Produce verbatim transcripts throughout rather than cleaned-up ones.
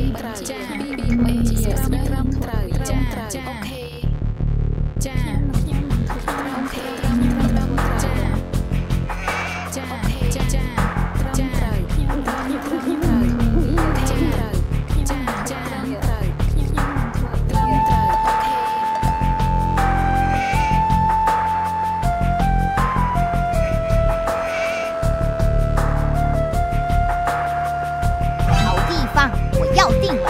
ចាអេជាស្រឹមត្រូវចាចាអូខេចាខ្ញុំនឹងធ្វើអូខេត្រឹមត្រូវចាចាអូខេចាចាត្រឹមត្រូវខ្ញុំត្រឹមត្រូវអូខេត្រូវចាចាត្រូវខ្ញុំនឹងធ្វើត្រឹមត្រូវអូខេ好地方，我要定了。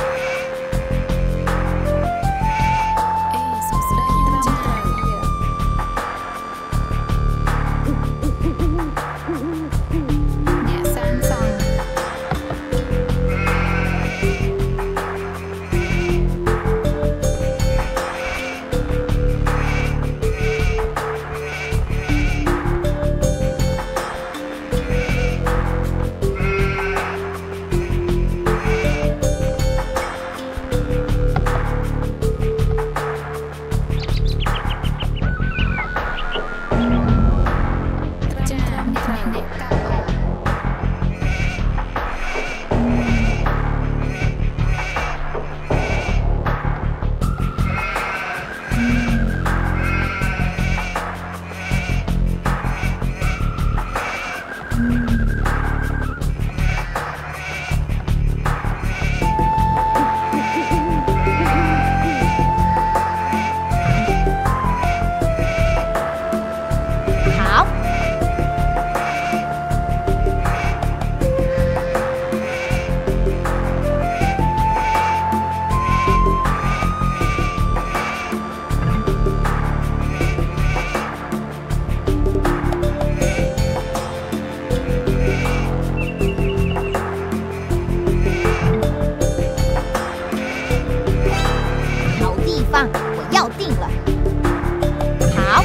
我要定了。好。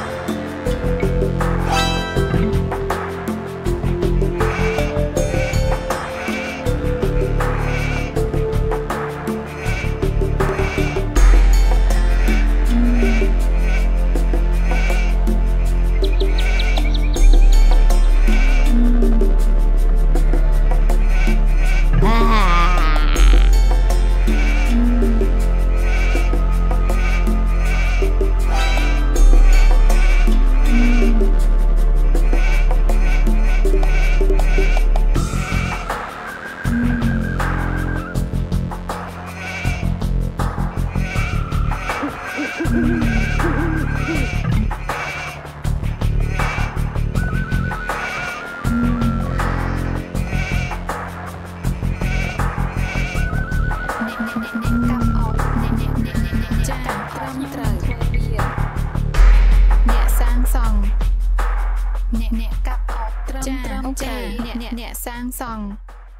អ្នកសាងសង់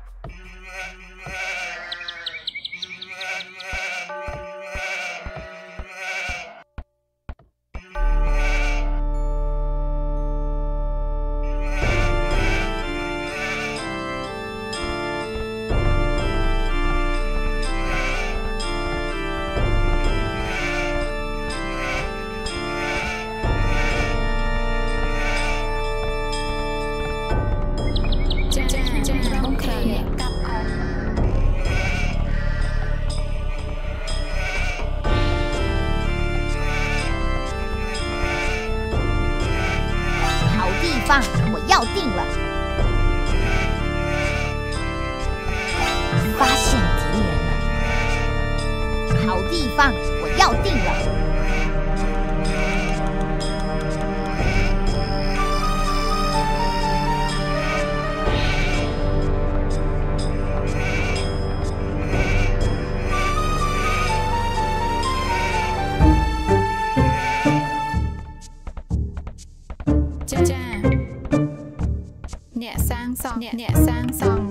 我要定了。发现敌人了。好地方，我要定了。អ្នកសាងសង់អ្នកអ្នកសាងសង់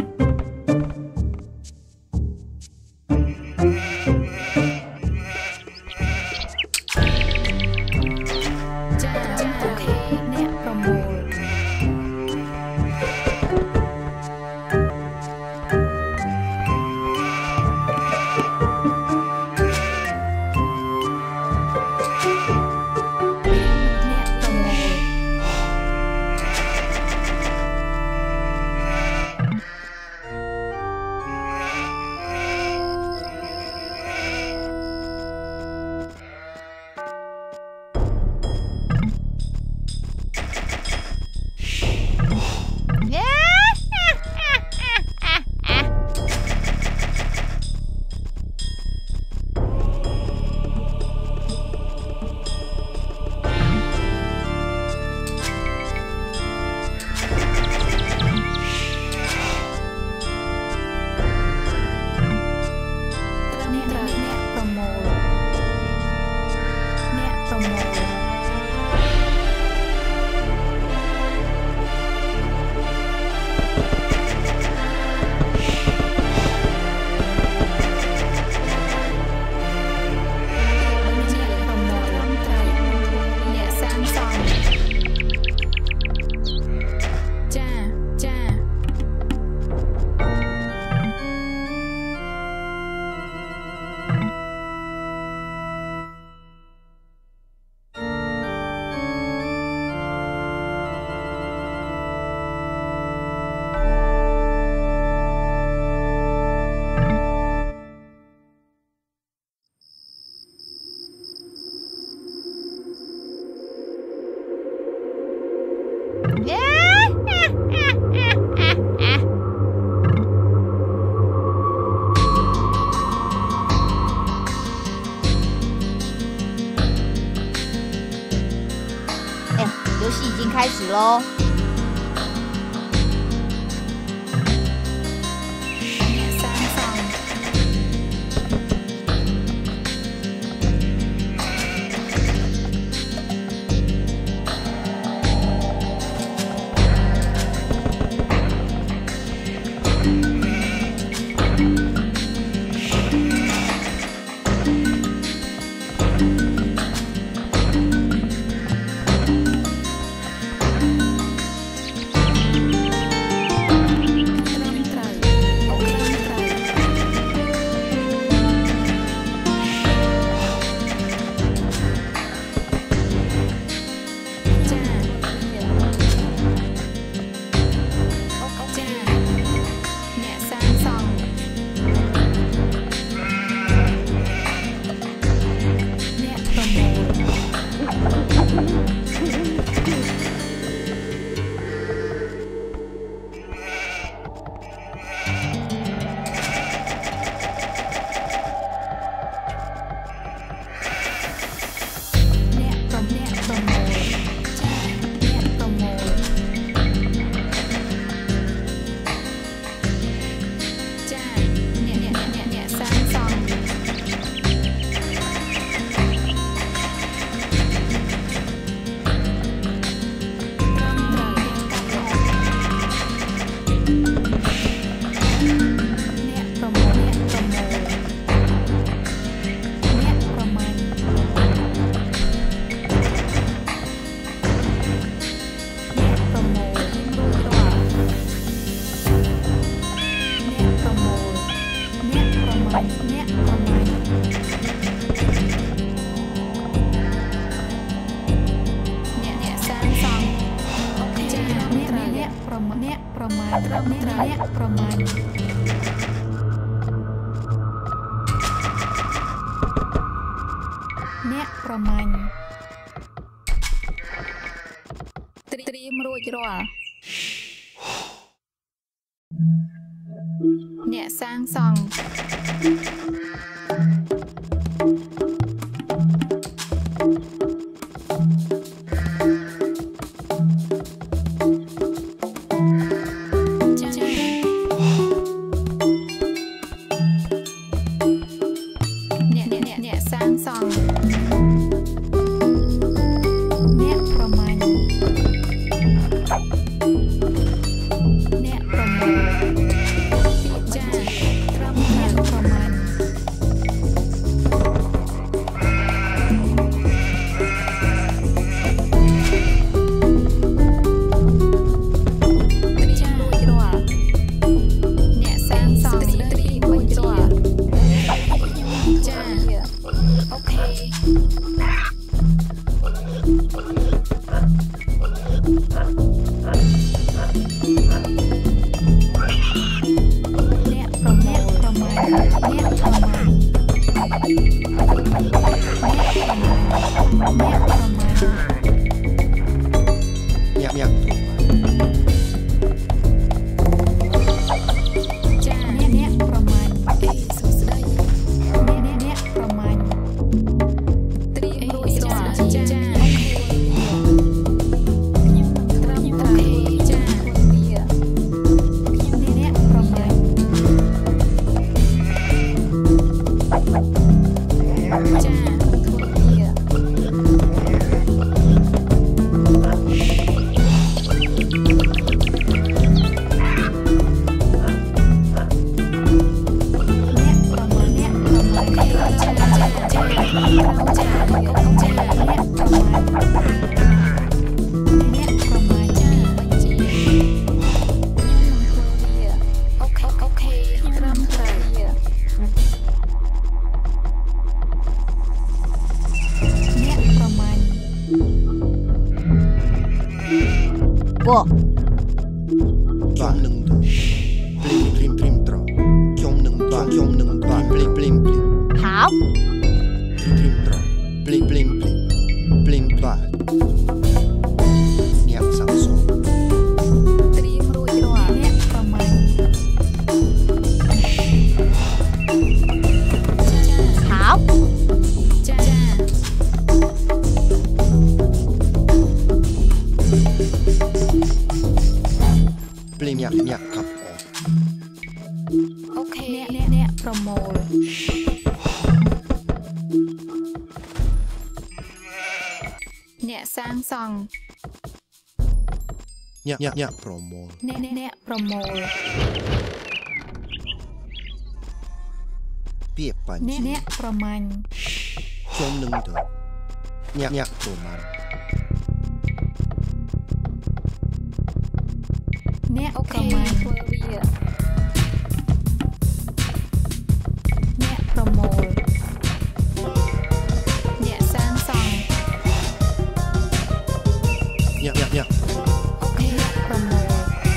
ចាចាអូខេអ្នកប្រមូល游戏已经开始喽。 អ្នកសាងសង់ Bo. Chong nâng tờ. Plim plim plim trò. Chong nâng tòa chong nâng tòa plim plim plim. Hảo. Plim plim trò. Plim plim plim. Plim tòa. Nhạc sáng số. Trim rùi đỏ nét và mày. Hảo. Cha. ញាក់កាប់អស់អូខេអ្នកអ្នកប្រមូលអ្នកសាងសង់ញាក់ញាក់ប្រមូលអ្នកអ្នកប្រមូលពាក្យបញ្ញអ្នកអ្នកប្រមាញ់ជុំនឹងទៅញាក់ញាក់ប្រមាណអ្នកប្រមាញ់ធ្វើវាអ្នកប្រមូលអ្នកសាងសង់ញាក់ញាក់ញាក់អូខេប្រមូល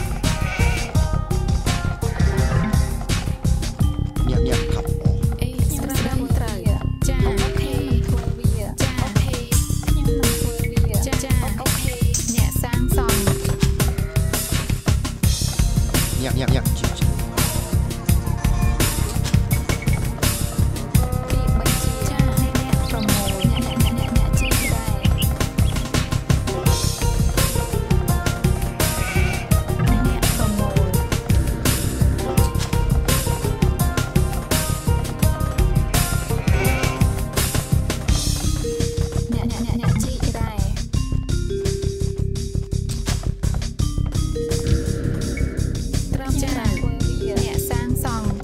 ញាក់ញាក់កាប់អស់អេស្រឹមត្រូវចាអូខេធ្វើវាចាអូខេខ្ញុំនឹងធ្វើវាចាអូខេអ្នកសាងសង់ញាក់ញាក់ញាក់ជីជីពីបញ្ជីចាអ្នកប្រមូលអ្នកអ្នកអ្នកអ្នកជីដែរអ្នកប្រមូលអ្នកអ្នកអ្នកអ្នកជីដែរត្រឹមចាអ្នកសាងសង់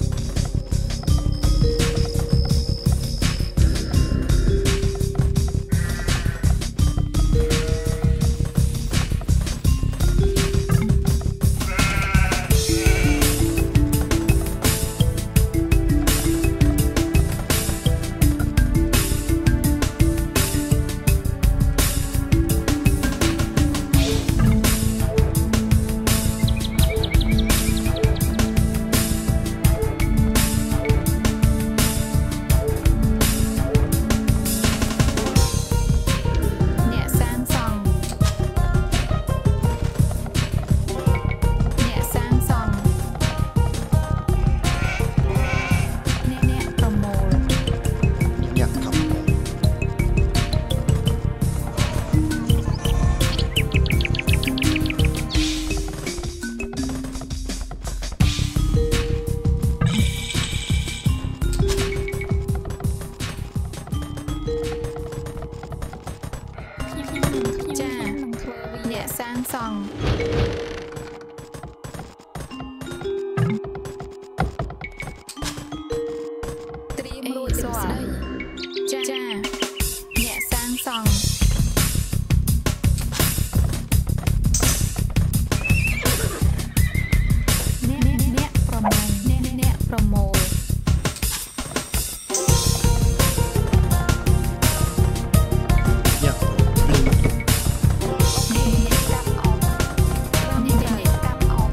អ្នកសាងសង់អ្នកសាងសង់អ្នកអ្នកប្រមូលញាក់កាប់អស់ចានឹងធ្វើវាអ្នកសាងសង់ត្រៀមរួចរាល់ចាអ្នកសាងសង់អ្នកអ្នកប្រមាញ់អ្នកអ្នកប្រមូលញាក់ព្រីមកាប់អស់អ្នកអ្នកកាប់អស់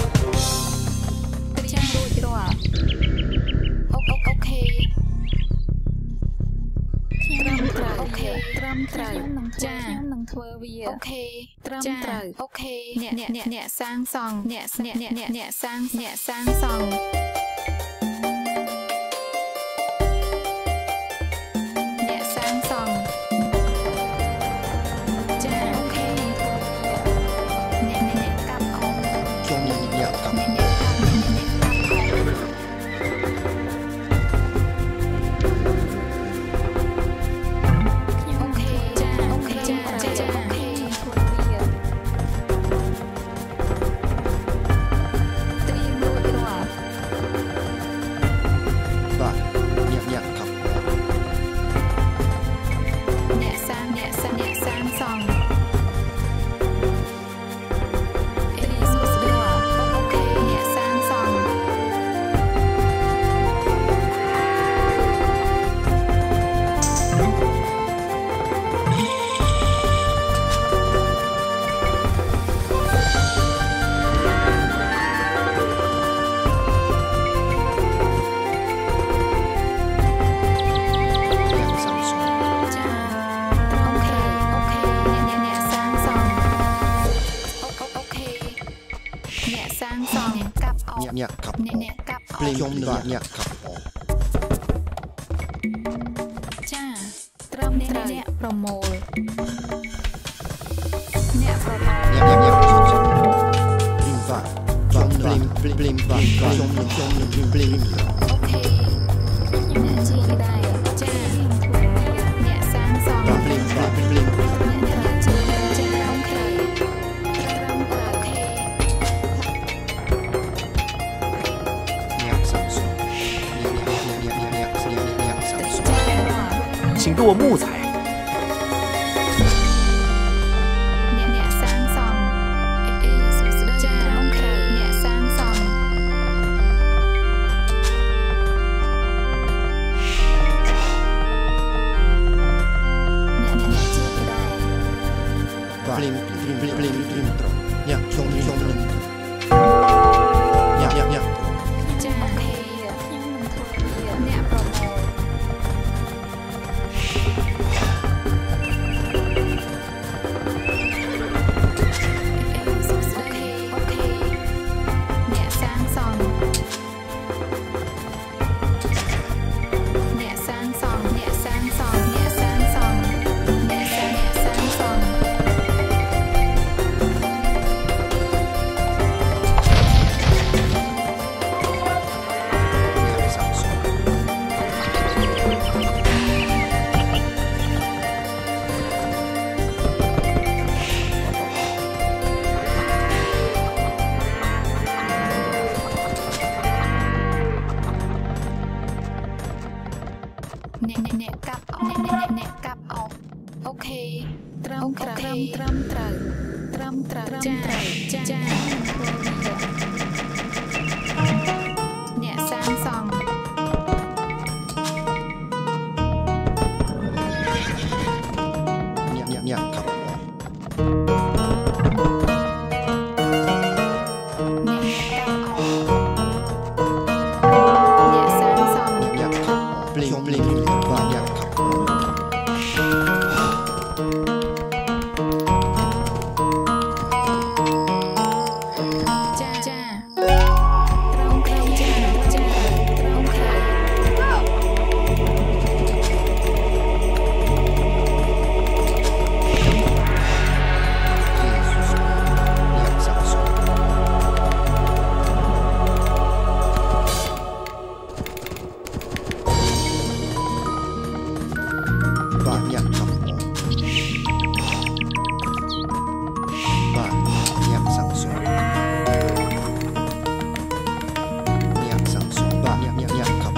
ត្រៀមរួចរាល់អូអូខេត្រឹមត្រូវអូខេត្រឹមត្រូវចាខ្ញុំនឹងធ្វើវាអូខេត្រឹមត្រូវអូខេអ្នកអ្នកអ្នកអ្នកសាងសង់អ្នកអ្នកអ្នកអ្នកអ្នកសាងអ្នកសាងសង់អ្នកសាងសង់ចាអូខេធ្វើវាអ្នកអ្នកកាប់អស់ជុំនឹងញាក់កាប់អ្នកអ្នកកាប់អ្នកអ្នកកាប់អស់អូខេចាអូខេចាចាអូខេធ្វើវាត្រៀមរួចរាល់បាទញាក់ញាក់កាប់អស់អ្នកសាងអ្នកសាងអ្នកសាងសង់អេរីសួស្ដីអូខេអ្នកសាងសង់ញាក់សាំសុងចាអូខេអូខេអ្នកអ្នកអ្នកសាងសង់អូអូខេអ្នកសាងសង់កាប់អស់ញាក់ញាក់កាប់អអ្នកស់អ្នកកាប់អភ្លេស់ងជុំនឹងញាក់កាប់អស់ចាត្រឹមត្រូវអ្នកប្រមូលអ្នកប្រមូលញាក់ញាក់ញាក់ជីជីព្រីមបាទជុំនឹង blim blimខ្ញុំនឹងខ្ញុំនឹង blim អូខេអ្នកជាដែរចាអ្នកសាងសង់ blim blim blim អ្នកជាចាអូខេត្រឹមត្រូវអូខេអ្នកសាងសង់អ្នកអ្នកអ្នកអ្នកអ្នកសាងសង់请给我木材。 អ្នកអ្នកសាងសង់អេអេសួស្ដីចាអូខេអ្នកសាងសង់អ្នកអ្នកជាដែរ blim blim blim blim blim ត្រង់អ្នកខ្ញុំខ្ញុំនឹងអ្នកអ្នកអ្នកចាអូខេខ្ញុំនឹងធ្វើអ្នកប្រមូលអ្នកសាងសង់អ្នកសាងសង់អ្នកសាងសង់អ្នកសាងសង់អ្នកសាងអ្នកសាងសង់អ្នកអ្នកកាប់អ្នកអ្នកអ្នកកាប់អោអូខេត្រឹមត្រូវត្រឹមត្រូវត្រឹមត្រូវចាចាអ្នកសាងសង់អ្នកអ្នកអ្នកកាប់អ្នកសាងសង់អ្នកកាប់ blim blim បាទអ្នកកាប់ចាចាត្រង់ត្រូវចាចាត្រង់ត្រូវអ្នកសាងសង់បាទអ្នកកាប់បាទអ្នកសាងសង់អ្នកសាងសង់បាទអ្នកអ្នកអ្នកកាប់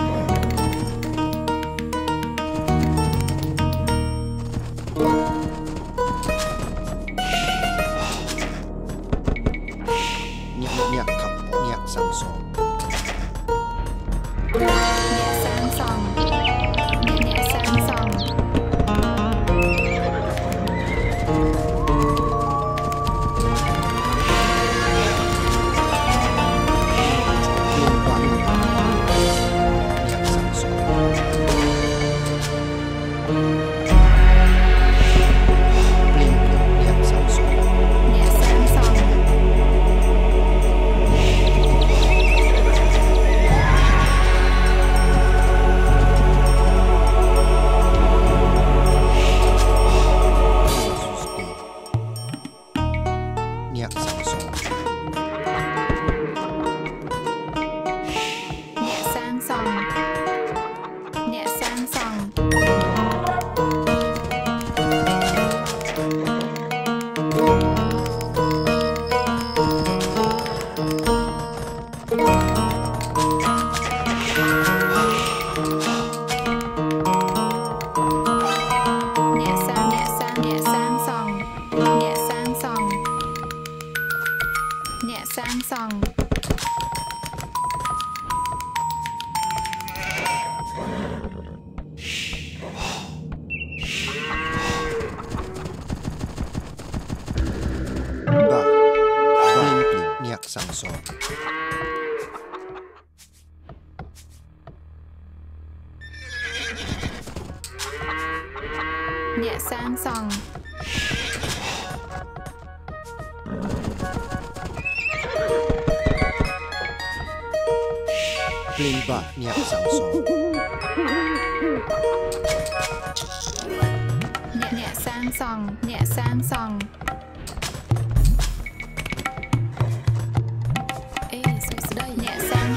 អ្នកអ្នកកាប់អ្នកសាងសង់អ្នកសាងសង់អ្នកសាងសង់អ្នកសាងសង់អ្នកសាងសង់អ្នកសាងសង់អ្នកសាងសង់អ្នកសាងអ្នកសាងអ្នកសាងសង់អ្នកសាងសង់អ្នកសាងសង់បាទ blim blim អ្នកសាងសង់អ្នកសាងសង់ blim បាទអ្នកសាងសង់អ្នកអ្នកសាងសង់អ្នកសាងសង់អេសួស្ដី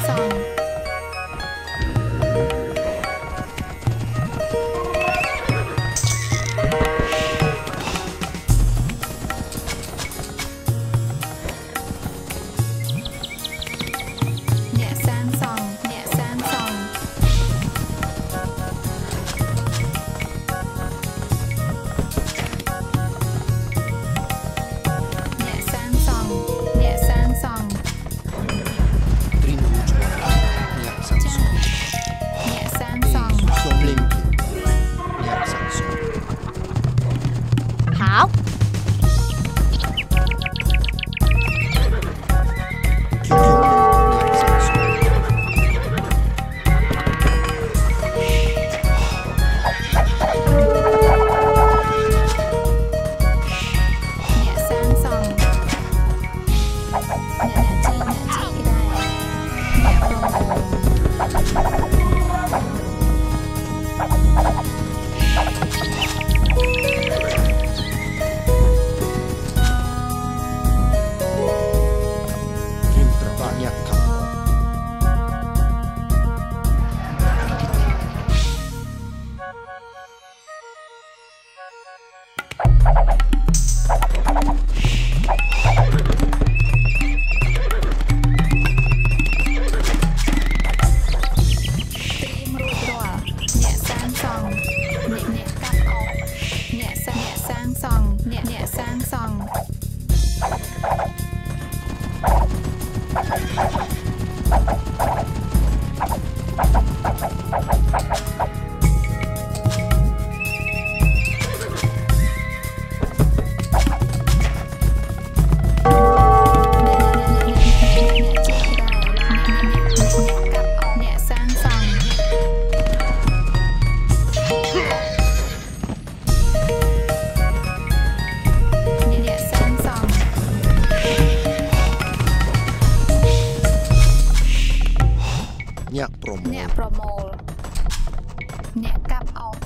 អ្នកប្រមូលអ្នកប្រមូលអ្នកកាប់អោស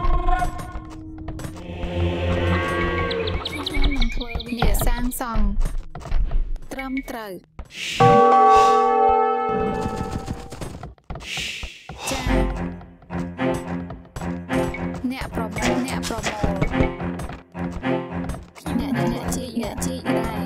ខ្ញុំនឹងធ្វើវាអ្នកសាងសង់ត្រឹមត្រូវចាអ្នកប្រមូលអ្នកប្រមូលអ្នកអ្នកជីកអ្នកជីកដែរ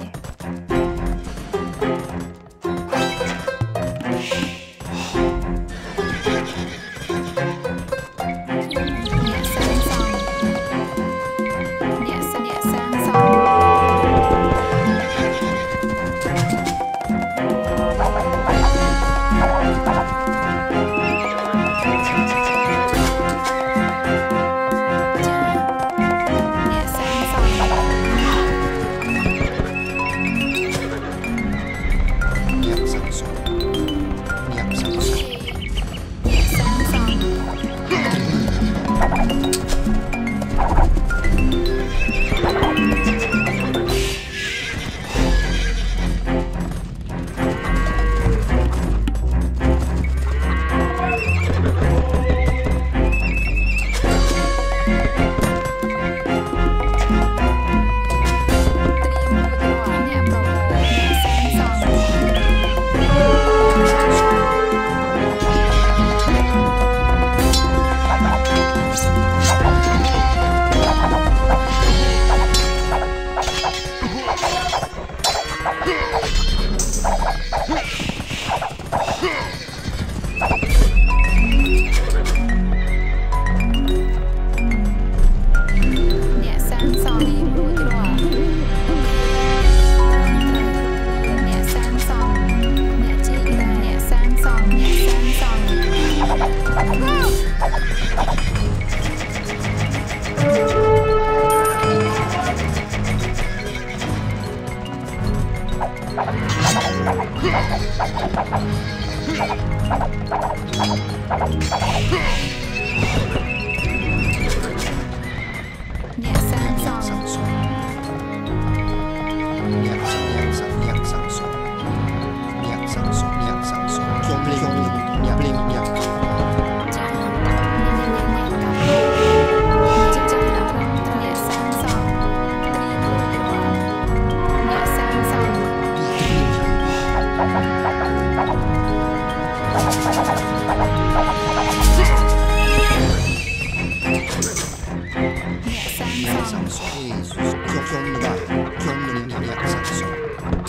ខ្ញុំនឹងខ្ញុំនឹងអ្នកសាក់សង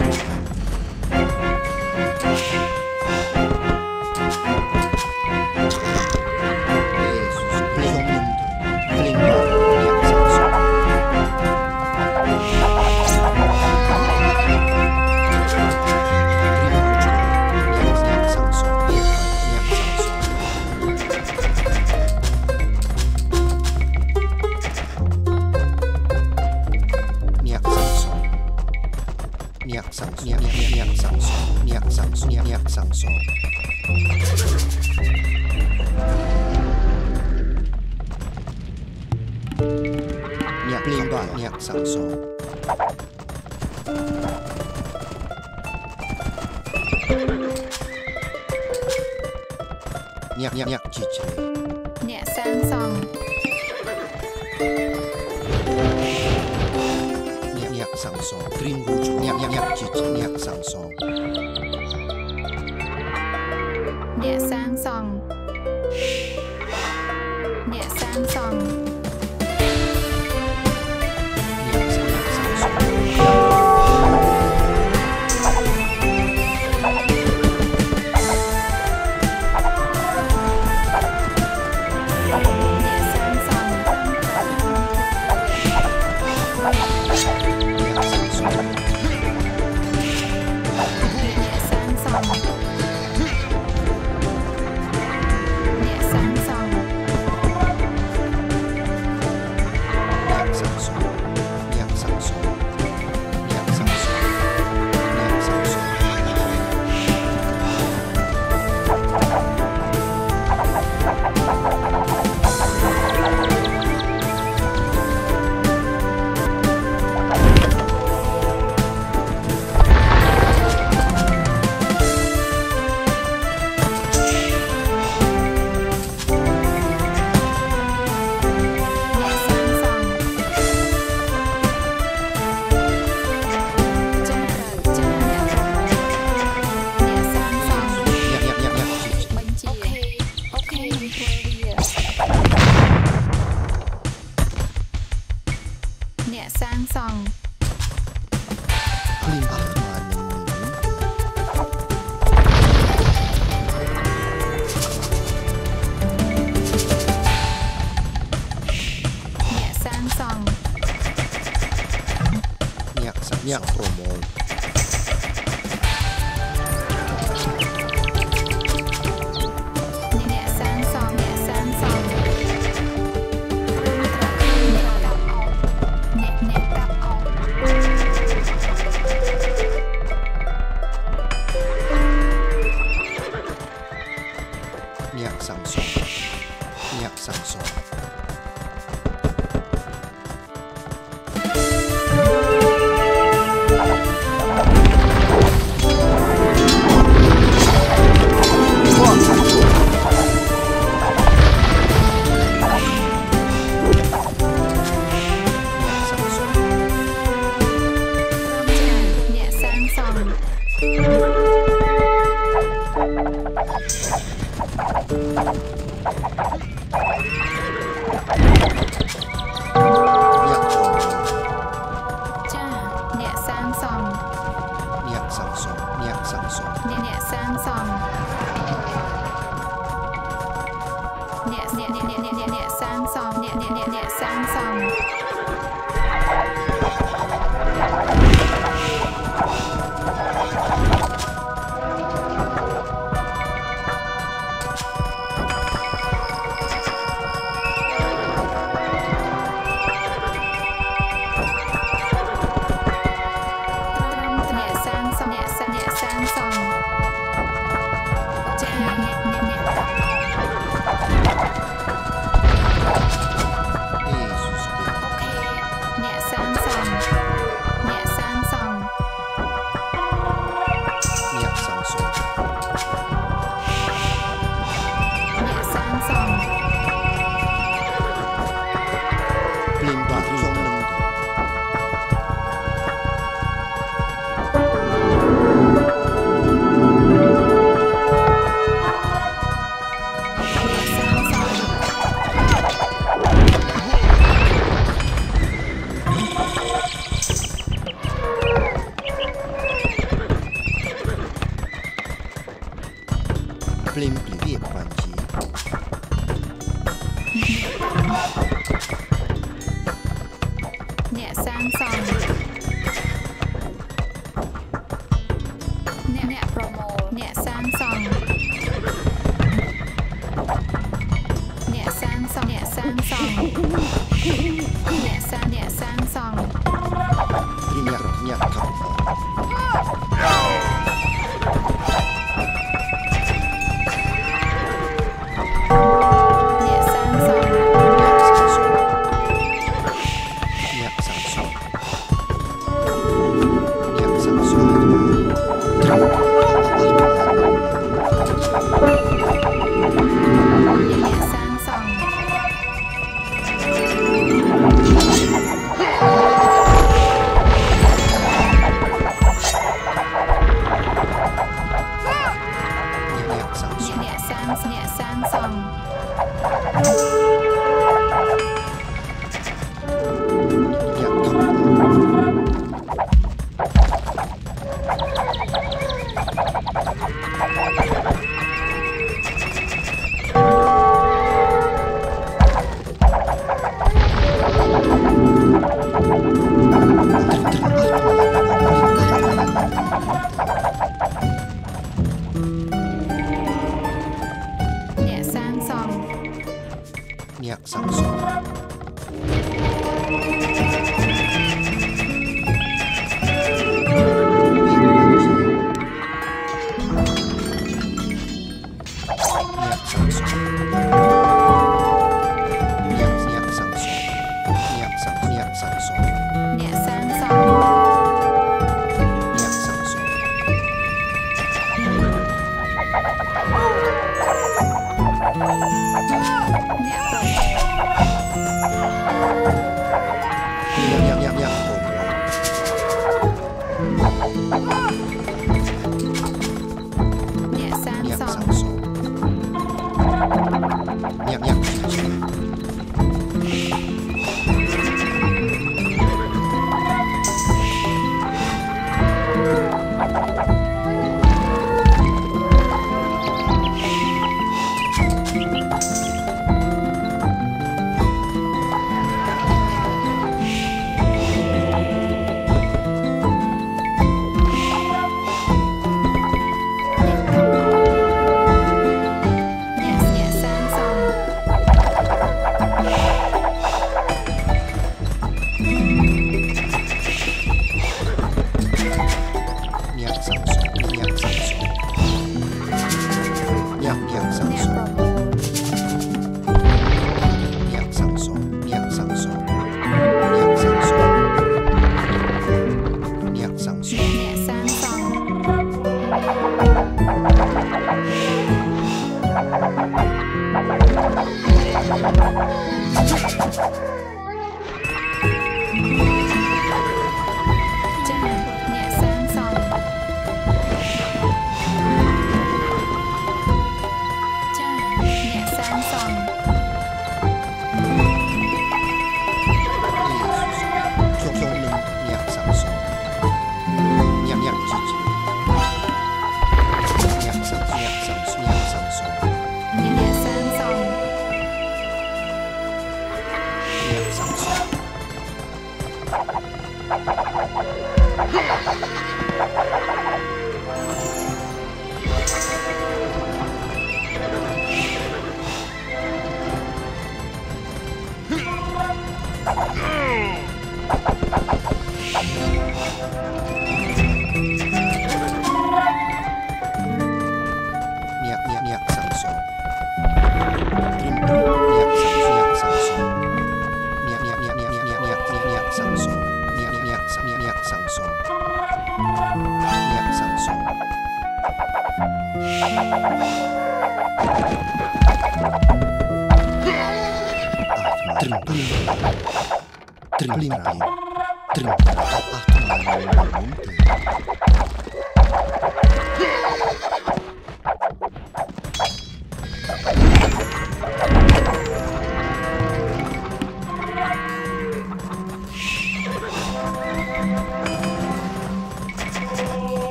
nhạc nhạc nhạc chỉ chế nhẹ sang song nhạc nhạc sang song green rouge nhạc nhạc nhạc chỉ chế nhạc sang song nhẹ sang song nhẹ sang song nhạc sang nhạc sang song nhạc promo nhẹ sang song nhẹ sang song nhẹ nhẹ cặp ốc nhạc sang song nhạc sang song nhẹ sang song អ្នកសាងសង់អ្នកអ្នកប្រមូលអ្នកសាងសង់អ្នកសាងសង់អ្នកសាងសង់អ្នកសាងអ្នកសាងសង់ Minyak minyak kau. Minyak Samsung. Minyak Samsung. Minyak Samsung. Minyak Samsung. Minyak Samsung. Minyak Samsung.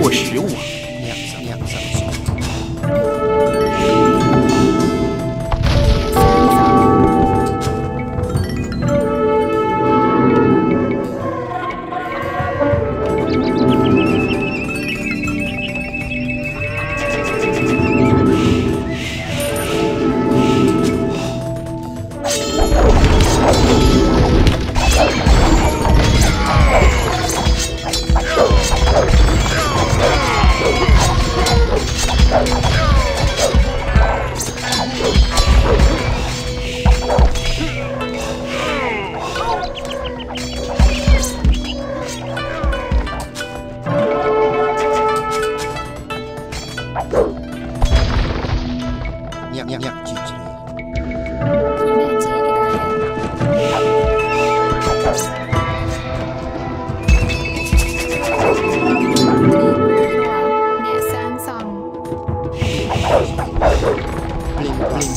多食物啊！ 两上两上手。 nhạc nhạc nhạc chỉ chỉ bling bling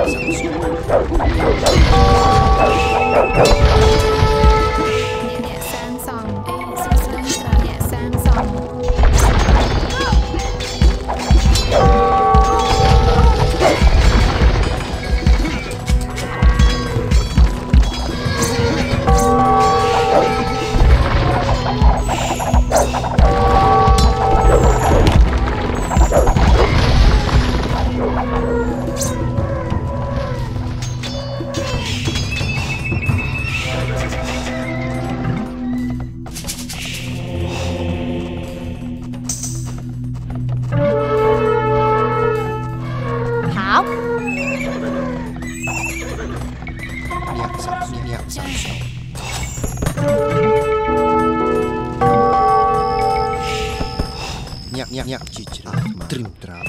nhạc nhạc nhạc chỉ chỉ trim trap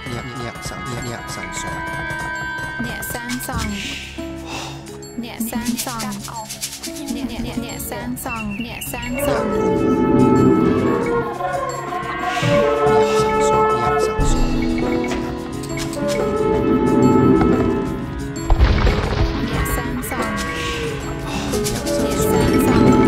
nhẹ nhẹ sang nhẹ nhẹ sang song nhẹ sang song nhẹ sang song nhẹ nhẹ nhẹ nhẹ sang song nhẹ sang song nhẹ sang song nhẹ sang song nhẹ sang song nhẹ sang song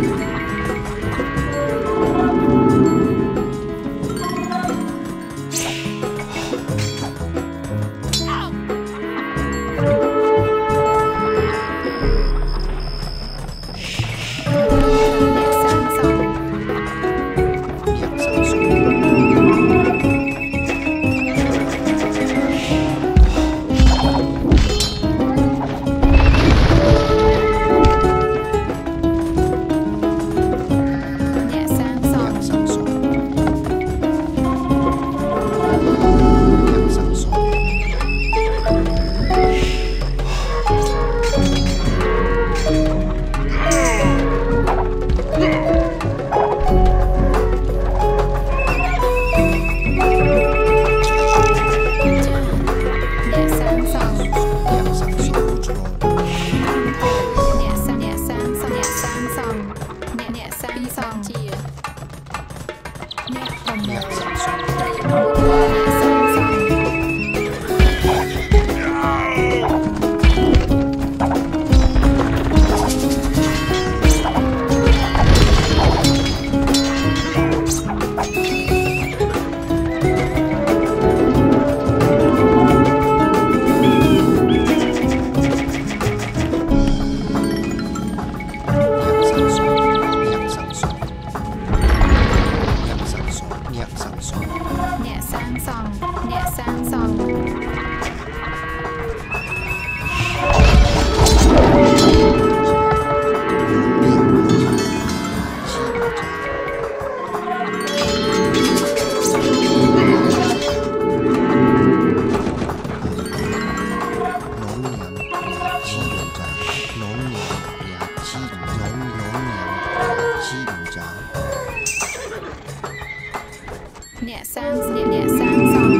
nhẹ sang nhẹ nhẹ sang song